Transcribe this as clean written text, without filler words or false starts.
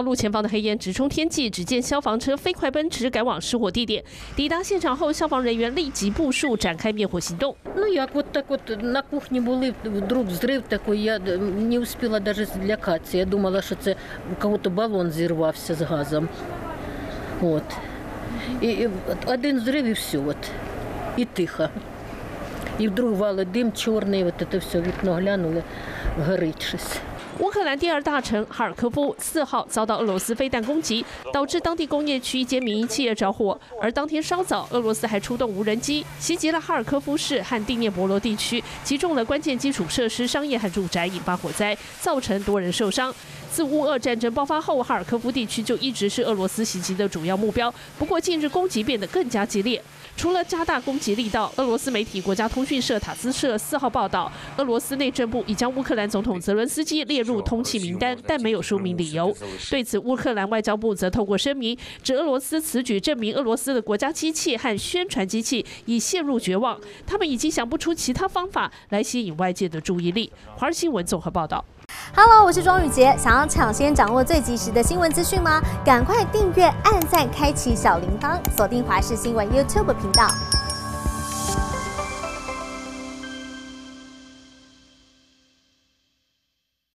道路前方的黑烟直冲天际，只见消防车飞快奔驰赶往失火地点。抵达现场后，消防人员立即部署展开灭火行动。 Ну як от так от на кухні були, вдруг взрив такий, я не успіла даже злякатися. Я думала, що це у кого-то балон зірвався з газом. От. І один взрив і все, от. І тихо. І вдруг валить дим чорний, от це все, вікно глянули, горить щось. 乌克兰第二大城哈尔科夫4号遭到俄罗斯飞弹攻击，导致当地工业区一间民营企业着火。而当天稍早，俄罗斯还出动无人机袭击了哈尔科夫市和第聂伯罗地区，击中了关键基础设施、商业和住宅，引发火灾，造成多人受伤。自乌俄战争爆发后，哈尔科夫地区就一直是俄罗斯袭击的主要目标。不过近日攻击变得更加激烈。除了加大攻击力道，俄罗斯媒体国家通讯社塔斯社4号报道，俄罗斯内政部已将乌克兰总统泽伦斯基列入通缉名单，但没有说明理由。对此，乌克兰外交部则透过声明指，俄罗斯此举证明俄罗斯的国家机器和宣传机器已陷入绝望，他们已经想不出其他方法来吸引外界的注意力。华视新闻综合报道。 Hello， 我是庄宇杰。想要抢先掌握最及时的新闻资讯吗？赶快订阅、按赞、开启小铃铛，锁定华视新闻 YouTube 频道。